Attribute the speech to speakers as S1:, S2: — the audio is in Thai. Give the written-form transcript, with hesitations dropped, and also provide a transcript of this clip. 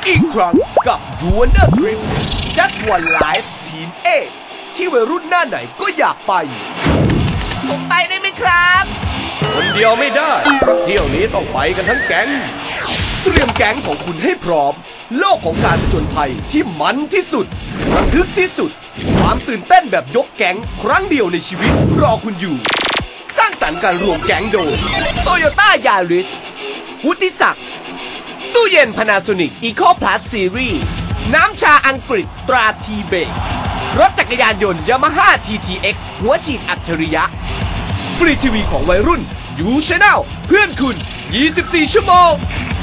S1: อีกครั้งกับ Wonder Trip Just One Life Team A ที่วัยรุ่นหน้าไหนก็อยากไปผมไปได้ไหมครับ
S2: คนเดียวไม่ได้เพราะเที่ยวนี้ต้องไปกันทั้งแก๊ง
S1: เตรียมแก๊งของคุณให้พร้อมโลกของการผจญภัยที่มันที่สุดระทึกที่สุดความตื่นเต้นแบบยกแก๊งครั้งเดียวในชีวิตรอคุณอยู่สร้างสรรค์การรวมแก๊งโดย Toyota Yaris วุฒิศักดิ์ตู้เย็น Panasonic Eco Plus Series น้ำชาอังกฤษตราทีเบกรถจักรยานยนต์ Yamaha TTX หัวฉีดอัจฉริยะฟรีทีวีของวัยรุ่นยูชาแนลเพื่อนคุณ24 ชั่วโมง